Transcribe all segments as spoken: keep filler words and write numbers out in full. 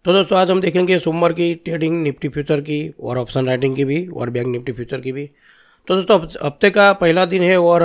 तो दोस्तों आज हम देखेंगे सोमवार की ट्रेडिंग निफ्टी फ्यूचर की और ऑप्शन राइटिंग की भी और बैंक निफ्टी फ्यूचर की भी। तो दोस्तों हफ्ते का पहला दिन है और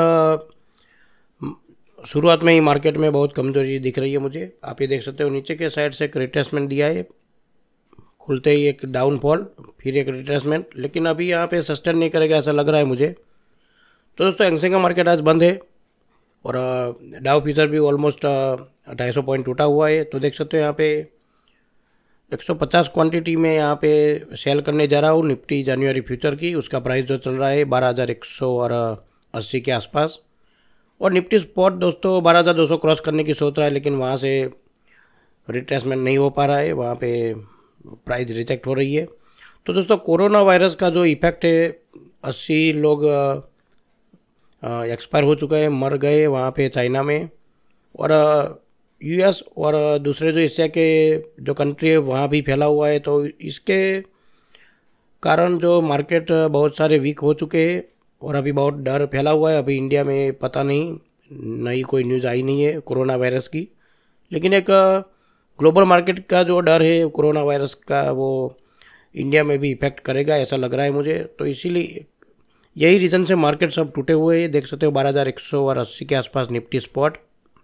शुरुआत में ही मार्केट में बहुत कमजोरी दिख रही है मुझे। आप ये देख सकते हो नीचे के साइड से एक रिट्रेसमेंट दिया है, खुलते ही एक डाउनफॉल, फिर एक रिट्रेसमेंट, लेकिन अभी यहाँ पे सस्टेन नहीं करेगा ऐसा लग रहा है मुझे। तो दोस्तों हैंगसेंग का मार्केट आज बंद है और डाउ फ्यूचर भी ऑलमोस्ट ढाई सौ पॉइंट टूटा हुआ है। तो देख सकते हो यहाँ पे एक सौ पचास क्वांटिटी में यहाँ पे सेल करने जा रहा हूँ निफ्टी जनवरी फ्यूचर की। उसका प्राइस जो चल रहा है बारह हज़ार एक सौ और अस्सी के आसपास। और निफ्टी स्पॉट दोस्तों बारह हज़ार दो सौ क्रॉस करने की सोच रहा है, लेकिन वहाँ से रिट्रेसमेंट नहीं हो पा रहा है, वहाँ पे प्राइस रिजेक्ट हो रही है। तो दोस्तों कोरोना वायरस का जो इफेक्ट है, अस्सी लोग एक्सपायर हो चुके हैं, मर गए वहाँ पे चाइना में, और यूएस और दूसरे जो एशिया के जो कंट्री है वहाँ भी फैला हुआ है। तो इसके कारण जो मार्केट बहुत सारे वीक हो चुके हैं और अभी बहुत डर फैला हुआ है। अभी इंडिया में पता नहीं, नई कोई न्यूज़ आई नहीं है कोरोना वायरस की, लेकिन एक ग्लोबल मार्केट का जो डर है कोरोना वायरस का वो इंडिया में भी इफेक्ट करेगा ऐसा लग रहा है मुझे। तो इसीलिए यही रीज़न से मार्केट सब टूटे हुए हैं। देख सकते हो बारह हज़ार एक सौ और अस्सी के आसपास निफ्टी स्पॉट।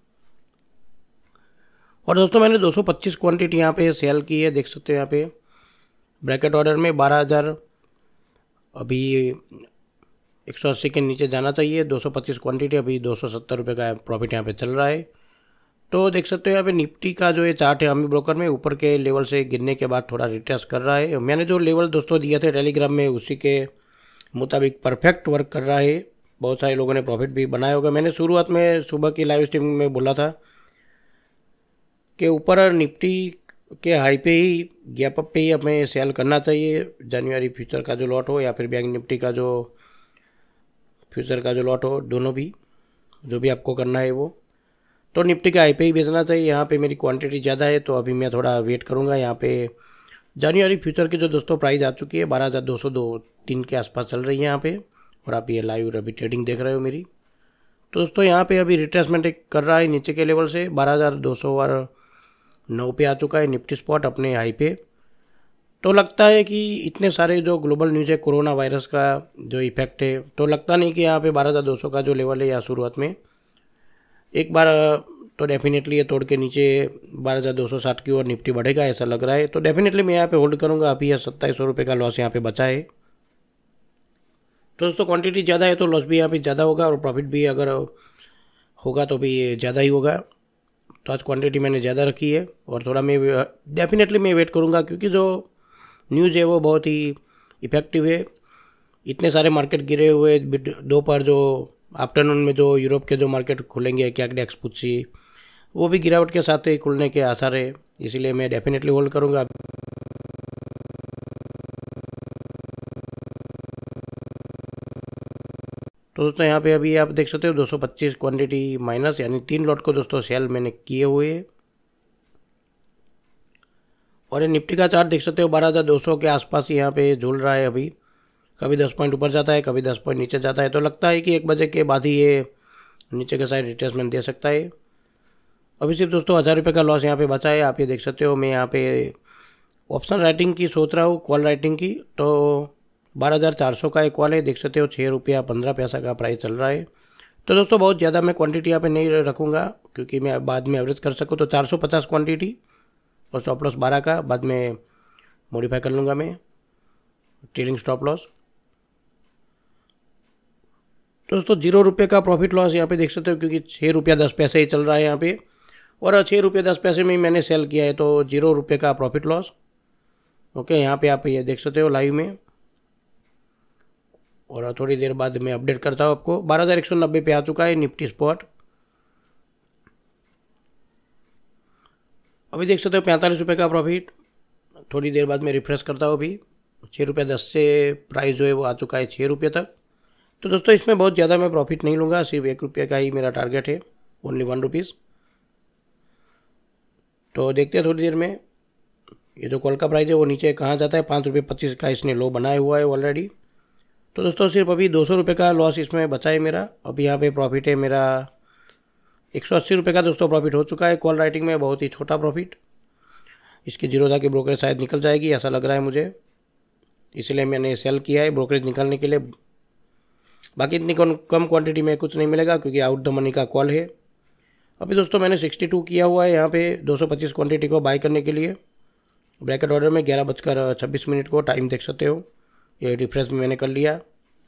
और दोस्तों मैंने दो सौ पच्चीस क्वांटिटी यहाँ पे सेल की है, देख सकते हो यहाँ पे ब्रैकेट ऑर्डर में बारह हज़ार, अभी एक सौ अस्सी के नीचे जाना चाहिए। दो सौ पच्चीस क्वांटिटी, अभी दो सौ सत्तर रुपये का प्रॉफिट यहाँ पे चल रहा है। तो देख सकते हो यहाँ पे निफ्टी का जो ये चार्ट है अमी ब्रोकर में ऊपर के लेवल से गिरने के बाद थोड़ा रिट्रेस कर रहा है। मैंने जो लेवल दोस्तों दिए थे टेलीग्राम में उसी के मुताबिक परफेक्ट वर्क कर रहा है। बहुत सारे लोगों ने प्रॉफिट भी बनाया होगा। मैंने शुरुआत में सुबह की लाइव स्ट्रीमिंग में बोला था कि ऊपर निफ्टी के हाई पे ही, गैप अप पे ही हमें सेल करना चाहिए, जनवरी फ्यूचर का जो लॉट हो या फिर बैंक निफ्टी का जो फ्यूचर का जो लॉट हो, दोनों भी, जो भी आपको करना है वो। तो निफ्टी के हाई पे ही बेचना चाहिए। यहाँ पे मेरी क्वांटिटी ज़्यादा है तो अभी मैं थोड़ा वेट करूँगा। यहाँ पे जनवरी फ्यूचर की जो दोस्तों प्राइस आ चुकी है बारह हज़ार दो सौ दो तीन के आसपास चल रही है यहाँ पे, और आप ये लाइव अभी ट्रेडिंग देख रहे हो मेरी। तो दोस्तों यहाँ पे अभी रिट्रेसमेंट कर रहा है नीचे के लेवल से, बारह हज़ार दो सौ और नौ पे आ चुका है निफ्टी स्पॉट अपने हाई पे। तो लगता है कि इतने सारे जो ग्लोबल न्यूज़ है कोरोना वायरस का जो इफेक्ट है, तो लगता नहीं कि यहाँ पे बारह हज़ार दो सौ का जो लेवल है या शुरुआत में एक बार तो डेफिनेटली ये तोड़ के नीचे बारह हज़ार दो सौ साठ की ओर निफ्टी बढ़ेगा ऐसा लग रहा है। तो डेफिनेटली मैं यहाँ पे होल्ड करूँगा। अभी यह सत्ताईस सौ रुपये का लॉस यहाँ पे बचा है। तो दोस्तों क्वांटिटी ज़्यादा है तो लॉस भी यहाँ पे ज़्यादा होगा और प्रॉफिट भी अगर होगा तो भी ज़्यादा ही होगा। तो आज क्वांटिटी मैंने ज़्यादा रखी है और थोड़ा मैं डेफिनेटली मैं वेट करूँगा, क्योंकि जो न्यूज़ है वो बहुत ही इफेक्टिव है। इतने सारे मार्केट गिरे हुए, दोपहर जो आफ्टरनून में जो यूरोप के जो मार्केट खुलेंगे क्या डेक्स पुत्सी, वो भी गिरावट के साथ ही खुलने के आसार है, इसीलिए मैं डेफिनेटली होल्ड करूँगा। तो दोस्तों यहाँ पे अभी आप देख सकते हो दो सौ पच्चीस क्वांटिटी माइनस, यानी तीन लॉट को दोस्तों सेल मैंने किए हुए हैं। और ये निफ्टी का चार्ट देख सकते हो बारह हज़ार दो सौ के आसपास यहाँ पे झूल रहा है। अभी कभी दस पॉइंट ऊपर जाता है, कभी दस पॉइंट नीचे जाता है। तो लगता है कि एक बजे के बाद ही ये नीचे के साइड रिट्रेसमेंट दे सकता है। अभी सिर्फ दोस्तों हज़ार रुपये का लॉस यहाँ पे बचा है। आप ये देख सकते हो मैं यहाँ पे ऑप्शन राइटिंग की सोच रहा हूँ, कॉल राइटिंग की। तो बारह हज़ार चार सौ का एक कॉल है, देख सकते हो छः रुपया पंद्रह पैसा का प्राइस चल रहा है। तो दोस्तों बहुत ज़्यादा मैं क्वांटिटी यहाँ पे नहीं रखूँगा, क्योंकि मैं बाद में एवरेज कर सकूँ। तो चार सौ पचास क्वांटिटी और स्टॉप लॉस बारह का बाद में मॉडिफाई कर लूँगा मैं, ट्रेडिंग स्टॉप लॉस। तो दोस्तों जीरो रुपये का प्रॉफिट लॉस यहाँ पे देख सकते हो, क्योंकि छः रुपया दस पैसे ही चल रहा है यहाँ पे, और छः रुपये दस पैसे में ही मैंने सेल किया है। तो जीरो रुपये का प्रॉफिट लॉस। ओके, यहाँ पे आप ये देख सकते हो लाइव में, और थोड़ी देर बाद मैं अपडेट करता हूँ आपको। बारह हज़ार एक सौ नब्बे पे आ चुका है निफ्टी स्पॉट। अभी देख सकते हो पैंतालीस रुपये का प्रॉफिट। थोड़ी देर बाद मैं रिफ्रेश करता हूँ। अभी छः रुपये दस से प्राइस जो है वो आ चुका है छः रुपये तक। तो दोस्तों इसमें बहुत ज़्यादा मैं प्रॉफिट नहीं लूँगा, सिर्फ एक रुपये का ही मेरा टारगेट है, ओनली वन रुपीज़। तो देखते हैं थोड़ी देर में ये जो कॉल का प्राइस है वो नीचे कहाँ जाता है। पाँच रुपये पच्चीस का इसने लो बनाया हुआ है ऑलरेडी। तो दोस्तों सिर्फ अभी दो सौ रुपये का लॉस इसमें बचा है मेरा। अभी यहाँ पे प्रॉफिट है मेरा एक सौ अस्सी रुपये का दोस्तों प्रॉफिट हो चुका है। कॉल राइटिंग में बहुत ही छोटा प्रॉफिट, इसकी जीरोधा की ब्रोकरेज शायद निकल जाएगी, ऐसा लग रहा है मुझे, इसलिए मैंने सेल किया है ब्रोकरेज निकालने के लिए। बाकी इतनी कम क्वांटिटी में कुछ नहीं मिलेगा क्योंकि आउट द मनी का कॉल है। अभी दोस्तों मैंने सिक्सटी टू किया हुआ है यहाँ पे दो सौ पच्चीस क्वांटिटी को बाय करने के लिए। ब्रैकेट ऑर्डर में ग्यारह बजकर छब्बीस मिनट को टाइम देख सकते हो, ये रिफ्रेश में मैंने कर लिया।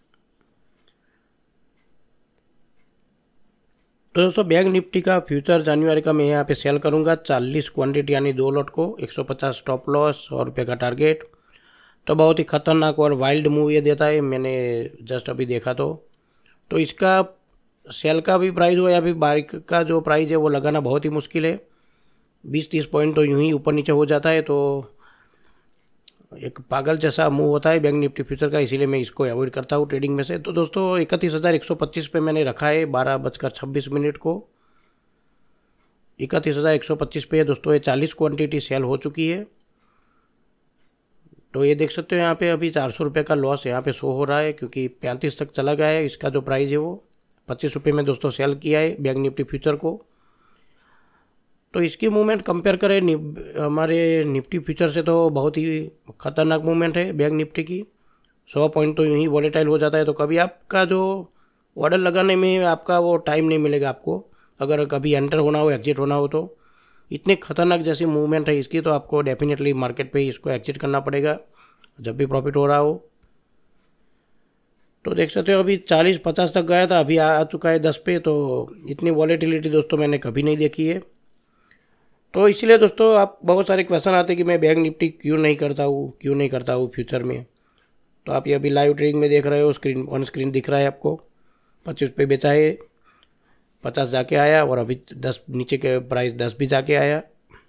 तो दोस्तों बैंक निफ्टी का फ्यूचर जनवरी का मैं यहाँ पे सेल करूँगा चालीस क्वांटिटी यानी दो लॉट को, एक सौ पचास स्टॉप लॉस, सौ रुपये का टारगेट। तो बहुत ही खतरनाक और वाइल्ड मूव ये देता है, मैंने जस्ट अभी देखा तो तो इसका सेल का भी प्राइस हो या फिर बाई का जो प्राइस है वो लगाना बहुत ही मुश्किल है। बीस तीस पॉइंट तो यूं ही ऊपर नीचे हो जाता है, तो एक पागल जैसा मूव होता है बैंक निफ्टी फ्यूचर का, इसीलिए मैं इसको अवॉइड करता हूँ ट्रेडिंग में से। तो दोस्तों इकतीस हज़ार एक सौ पच्चीस पे मैंने रखा है बारह बजकर छब्बीस मिनट को, इकतीस हज़ार एक सौ पच्चीस पे दोस्तों ये चालीस क्वांटिटी सेल हो चुकी है। तो ये देख सकते हो यहाँ पे अभी चार सौ रुपये का लॉस यहाँ पे शो हो रहा है क्योंकि पैंतीस तक चला गया है। इसका जो प्राइस है वो पच्चीस रुपये में दोस्तों सेल किया है बैंक निफ्टी फ्यूचर को। तो इसकी मूवमेंट कंपेयर करें निप, हमारे निफ्टी फ्यूचर से तो बहुत ही खतरनाक मूवमेंट है बैंक निफ्टी की। सौ पॉइंट तो यूं ही वॉलेटाइल हो जाता है, तो कभी आपका जो ऑर्डर लगाने में आपका वो टाइम नहीं मिलेगा आपको, अगर कभी एंटर होना हो एग्जिट होना हो तो। इतनी खतरनाक जैसी मूवमेंट है इसकी, तो आपको डेफिनेटली मार्केट पे इसको एग्जिट करना पड़ेगा जब भी प्रॉफिट हो रहा हो। तो देख सकते हो अभी चालीस पचास तक गया था, अभी आ चुका है दस पे। तो इतनी वॉलेटिलिटी दोस्तों मैंने कभी नहीं देखी है। तो इसलिए दोस्तों आप बहुत सारे क्वेश्चन आते हैं कि मैं बैंक निफ्टी क्यों नहीं करता हूँ क्यों नहीं करता हूँ फ्यूचर में। तो आप ये अभी लाइव ट्रेडिंग में देख रहे हो, स्क्रीन ऑन स्क्रीन दिख रहा है आपको, पच्चीस पे बेचा है, पचास जाके आया और अभी दस नीचे के प्राइस दस भी जाके आया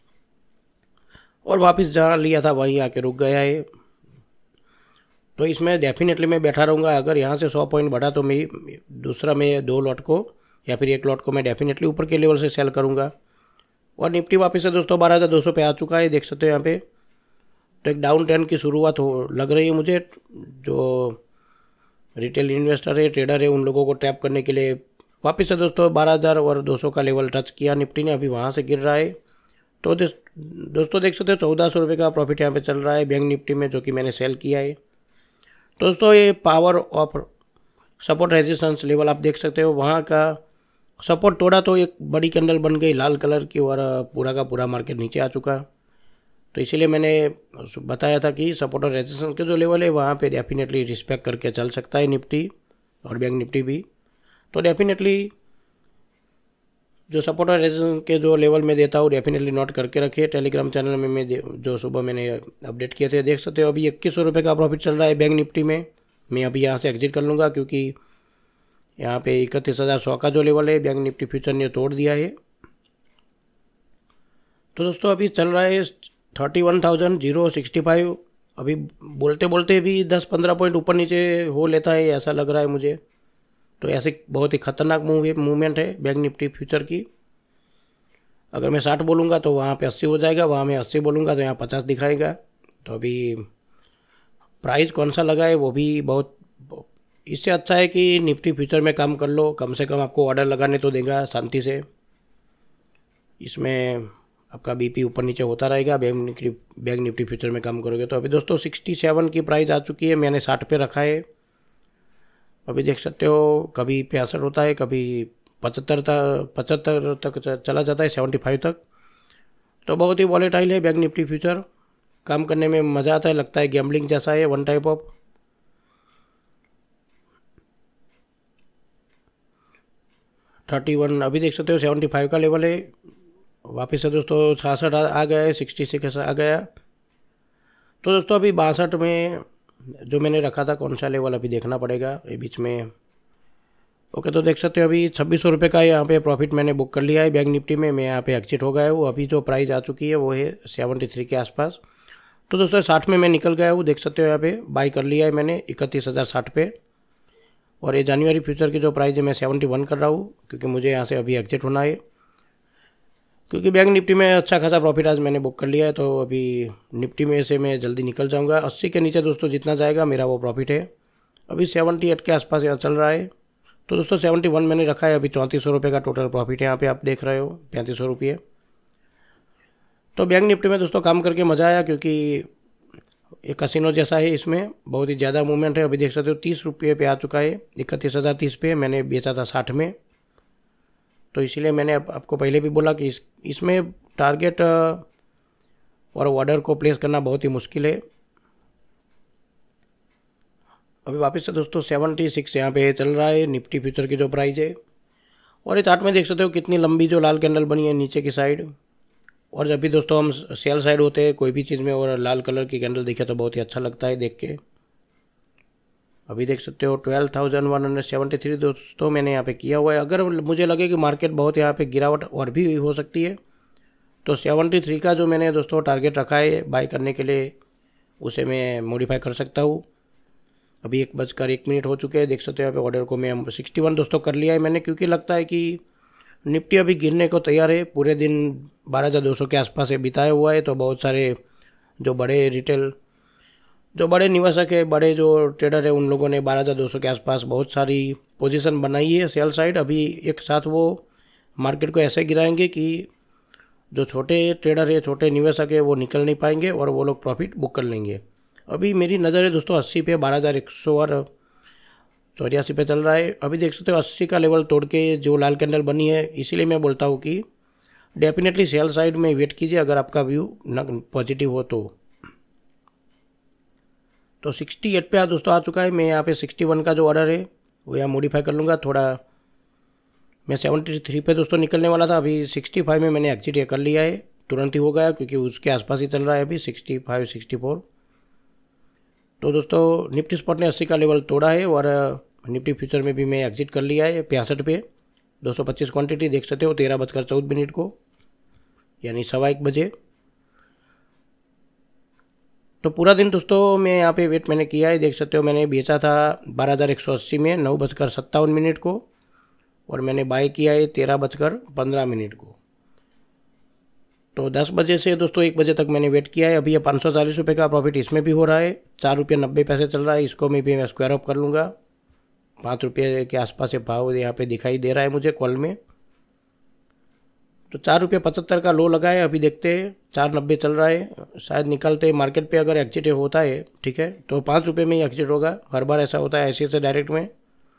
और वापस जहाँ लिया था वहीं आके रुक गया है। तो इसमें डेफिनेटली मैं बैठा रहूँगा। अगर यहाँ से सौ पॉइंट बढ़ा तो मैं दूसरा मैं दो लॉट को या फिर एक लॉट को मैं डेफिनेटली ऊपर के लेवल से सेल करूँगा। और निफ्टी वापस से दोस्तों बारह हज़ार दो सौ पे आ चुका है, देख सकते हो यहाँ पे। तो एक डाउन ट्रेंड की शुरुआत हो लग रही है मुझे। जो रिटेल इन्वेस्टर है, ट्रेडर है, उन लोगों को ट्रैप करने के लिए वापस से दोस्तों बारह हज़ार और दो सौ का लेवल टच किया निफ्टी ने, अभी वहाँ से गिर रहा है। तो दोस्तों देख सकते हो चौदह सौ रुपये का प्रॉफिट यहाँ पे चल रहा है बैंक निफ्टी में, जो कि मैंने सेल किया है। तो दोस्तों ये power of support resistance level आप देख सकते हो, वहाँ का सपोर्ट तोड़ा तो एक बड़ी कैंडल बन गई लाल कलर की और पूरा का पूरा मार्केट नीचे आ चुका। तो इसीलिए मैंने बताया था कि सपोर्ट और रेजिस्टेंस के जो लेवल है वहाँ पे डेफिनेटली रिस्पेक्ट करके चल सकता है निफ्टी और बैंक निफ्टी भी। तो डेफिनेटली जो सपोर्ट और रेजिस्टेंस के जो लेवल में देता हूँ डेफिनेटली नोट करके रखिए। टेलीग्राम चैनल में मैं जो सुबह मैंने अपडेट किए थे, देख सकते हो अभी इक्कीस सौ रुपये का प्रॉफिट चल रहा है बैंक निफ्टी में। मैं अभी यहाँ से एग्जिट कर लूँगा क्योंकि यहाँ पे इकतीस हज़ार सौ का जो लेवल है बैंक निफ्टी फ्यूचर ने तोड़ दिया है। तो दोस्तों अभी चल रहा है thirty one thousand zero sixty five. अभी बोलते बोलते भी दस पंद्रह पॉइंट ऊपर नीचे हो लेता है ऐसा लग रहा है मुझे। तो ऐसे बहुत ही खतरनाक मूव है मूवमेंट है बैंक निफ्टी फ्यूचर की। अगर मैं साठ बोलूँगा तो वहाँ पे अस्सी हो जाएगा, वहाँ मैं अस्सी बोलूँगा तो यहाँ पचास दिखाएगा। तो अभी प्राइस कौन सा लगा है वो भी बहुत, इससे अच्छा है कि निफ्टी फ्यूचर में काम कर लो, कम से कम आपको ऑर्डर लगाने तो देगा शांति से। इसमें आपका बीपी ऊपर नीचे होता रहेगा bank Nifty bank Nifty future में काम करोगे तो। अभी दोस्तों सिक्सटी सेवन की प्राइस आ चुकी है, मैंने साठ पे रखा है। अभी देख सकते हो कभी पैंसठ होता है, कभी पचहत्तर तक पचहत्तर तक चला जाता है, सेवेंटी फाइव तक। तो बहुत ही वॉलेटाइल है बैंक निफ्टी फ्यूचर, काम करने में मज़ा आता है, लगता है गैम्बलिंग जैसा है one type of. Thirty one अभी देख सकते हो सेवेंटी फाइव का लेवल है, वापस से दोस्तों छियासठ आ गया है, सिक्सटी सिक्स आ गया। तो दोस्तों अभी बासठ में जो मैंने रखा था कौन सा लेवल अभी देखना पड़ेगा ये बीच में। ओके तो देख सकते हो अभी छब्बीस सौ रुपये का यहाँ पे प्रॉफिट मैंने बुक कर लिया है बैंक निफ्टी में, मैं यहाँ पे एग्जिट हो गया हूँ। अभी जो प्राइस आ चुकी है वो है सेवेंटी थ्री के आसपास। तो दोस्तों साठ में मैं निकल गया हूँ, देख सकते हो यहाँ पे बाई कर लिया है मैंने इकतीस हज़ार साठ पे। और ये जनवरी फ्यूचर की जो प्राइस है मैं सेवेंटी वन कर रहा हूँ क्योंकि मुझे यहाँ से अभी एग्जिट होना है, क्योंकि बैंक निफ्टी में अच्छा खासा प्रॉफिट आज मैंने बुक कर लिया है। तो अभी निफ्टी में से मैं जल्दी निकल जाऊँगा। अस्सी के नीचे दोस्तों जितना जाएगा मेरा वो प्रॉफिट है। अभी सेवेंटी एट के आसपास यहाँ चल रहा है। तो दोस्तों सेवेंटी वन मैंने रखा है, अभी चौंतीस सौ रुपये का टोटल प्रॉफिट है यहाँ पे आप देख रहे हो, पैंतीस सौ रुपये। तो बैंक निफ्टी में दोस्तों काम करके मज़ा आया, क्योंकि एक कसिनो जैसा है, इसमें बहुत ही ज़्यादा मूवमेंट है। अभी देख सकते हो तीस रुपये पे आ चुका है, इकतीस हज़ार तीस पे। मैंने बेचा था साठ में, तो इसीलिए मैंने आप, आपको पहले भी बोला कि इस इसमें टारगेट और ऑर्डर को प्लेस करना बहुत ही मुश्किल है। अभी वापस से दोस्तों सेवेंटी सिक्स यहाँ पे चल रहा है निफ्टी फ्यूचर की जो प्राइस है। और ये चार्ट में देख सकते हो कितनी लंबी जो लाल कैंडल बनी है नीचे की साइड। और जब भी दोस्तों हम सेल साइड होते हैं कोई भी चीज़ में और लाल कलर की कैंडल दिखे तो बहुत ही अच्छा लगता है देख के। अभी देख सकते हो twelve thousand one hundred seventy three दोस्तों मैंने यहाँ पे किया हुआ है। अगर मुझे लगे कि मार्केट बहुत यहाँ पे गिरावट और भी हो सकती है तो सेवेंटी थ्री का जो मैंने दोस्तों टारगेट रखा है बाय करने के लिए, उसे मैं मॉडिफाई कर सकता हूँ। अभी एक बजकर एक मिनट हो चुके हैं, देख सकते हो यहाँ पे ऑर्डर को मैं सिक्सटी वन दोस्तों कर लिया है मैंने, क्योंकि लगता है कि निफ्टी अभी गिरने को तैयार है। पूरे दिन बारह हज़ार दो सौ के आसपास से बिताया हुआ है, तो बहुत सारे जो बड़े रिटेल जो बड़े निवेशक है, बड़े जो ट्रेडर है, उन लोगों ने बारह हज़ार दो सौ के आसपास बहुत सारी पोजीशन बनाई है सेल साइड। अभी एक साथ वो मार्केट को ऐसे गिराएंगे कि जो छोटे ट्रेडर है, छोटे निवेशक है, वो निकल नहीं पाएंगे और वो लोग प्रॉफिट बुक कर लेंगे। अभी मेरी नज़र है दोस्तों अस्सी पे, बारह हज़ार एक सौ और चौरासी पे चल रहा है। अभी देख सकते हो अस्सी का लेवल तोड़ के जो लाल कैंडल बनी है, इसीलिए मैं बोलता हूँ कि डेफिनेटली सेल साइड में वेट कीजिए अगर आपका व्यू न पॉजिटिव हो तो। तो सिक्सटी एट पे दोस्तों आ चुका है। मैं यहाँ पे सिक्सटी वन का जो ऑर्डर है वो यहाँ मॉडिफाई कर लूँगा थोड़ा। मैं सेवेंटी थ्री पे दोस्तों निकलने वाला था, अभी सिक्सटी फाइव में मैंने एग्जिट ये कर लिया है, तुरंत ही हो गया क्योंकि उसके आसपास ही चल रहा है अभी सिक्सटी फाइव सिक्सटी फोर। तो दोस्तों निफ्टी स्पॉट ने अस्सी का लेवल तोड़ा है और निफ्टी फ्यूचर में भी मैं एग्जिट कर लिया है पैंसठ पे। दो सौ पच्चीस क्वान्टिटी देख सकते हो तेरह बजकर चौदह मिनट को, यानी सवा एक बजे। तो पूरा दिन दोस्तों मैं यहाँ पे वेट मैंने किया है, देख सकते हो मैंने बेचा था बारह हज़ार एक सौ अस्सी में नौ बजकर सत्तावन मिनट को, और मैंने बाय किया है तेरह बजकर पंद्रह मिनट को। तो दस बजे से दोस्तों एक बजे तक मैंने वेट किया है। अभी ये पाँच सौ चालीस रुपये का प्रॉफिट इसमें भी हो रहा है, चार रुपये नब्बे पैसे चल रहा है। इसको मैं भी मैं स्क्वायर ऑफ कर लूँगा, पाँच रुपये के आसपास से भाव यहाँ पे दिखाई दे रहा है मुझे कॉल में। तो चार रुपये पचहत्तर का लो लगा है, अभी देखते हैं चार नब्बे चल रहा है, शायद निकलते मार्केट पे अगर एग्जिट होता है ठीक है तो पाँच रुपये में ही एग्जिट होगा। हर बार ऐसा होता है ऐसे से डायरेक्ट में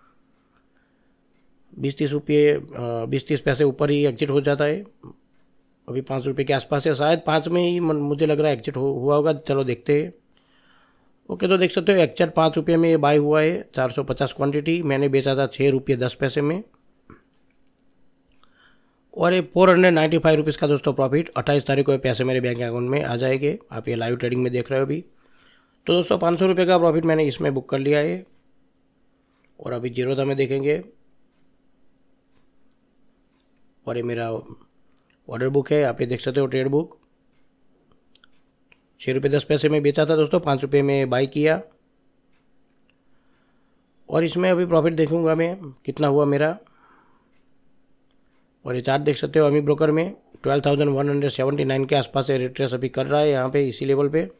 बीस तीस रुपये बीस तीस पैसे ऊपर ही एग्जिट हो जाता है। अभी पाँच रुपये के आसपास है, शायद पाँच में ही मुझे लग रहा है एग्जिट हो, हुआ होगा। चलो देखते हैं। ओके, तो देख सकते हो एक्चुअल पाँच रुपये में बाय हुआ है, चार सौ पचास क्वान्टिटी। मैंने बेचा था छः रुपये दस पैसे में, और ये four hundred ninety five rupees का दोस्तों प्रॉफिट अट्ठाईस तारीख को पैसे मेरे बैंक अकाउंट में आ जाएंगे। आप ये लाइव ट्रेडिंग में देख रहे हो अभी। तो दोस्तों पाँच सौ रुपये का प्रॉफिट मैंने इसमें बुक कर लिया है, और अभी जीरोधा में देखेंगे। और ये मेरा ऑर्डर बुक है, आप ये देख सकते हो ट्रेड बुक। छः रुपये दस पैसे में बेचा था दोस्तों, पाँच रुपये में बाई किया, और इसमें अभी प्रॉफिट देखूंगा मैं कितना हुआ मेरा। और ये चार्ट देख सकते हो अमी ब्रोकर में twelve thousand one hundred seventy nine के आसपास से रिट्रेस अभी कर रहा है यहाँ पे इसी लेवल पे।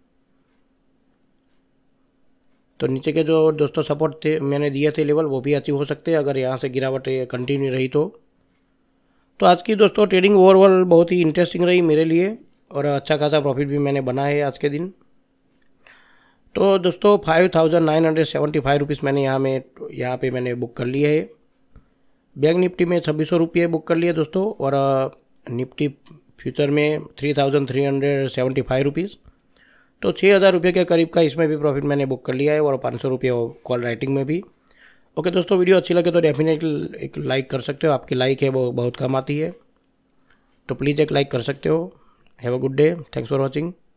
तो नीचे के जो दोस्तों सपोर्ट थे मैंने दिए थे लेवल, वो भी अचीव हो सकते हैं अगर यहाँ से गिरावट कंटिन्यू रही तो। तो आज की दोस्तों ट्रेडिंग ओवरऑल बहुत ही इंटरेस्टिंग रही मेरे लिए, और अच्छा खासा प्रॉफिट भी मैंने बनाया है आज के दिन। तो दोस्तों five thousand nine hundred seventy five rupees मैंने यहाँ में यहाँ पे मैंने बुक कर लिया है। बैंक निफ्टी में छब्बीस सौ रुपये बुक कर लिए दोस्तों, और निफ्टी फ्यूचर में three thousand three hundred seventy five rupees. तो छः हज़ार रुपये के करीब का इसमें भी प्रॉफिट मैंने बुक कर लिया है, और पाँच सौ रुपये कॉल राइटिंग में भी। ओके दोस्तों, वीडियो अच्छी लगे तो डेफिनेटली एक लाइक कर सकते हो, आपकी लाइक है वो बहुत काम आती है, तो प्लीज़ एक लाइक कर सकते हो। Have a good day, thanks for watching.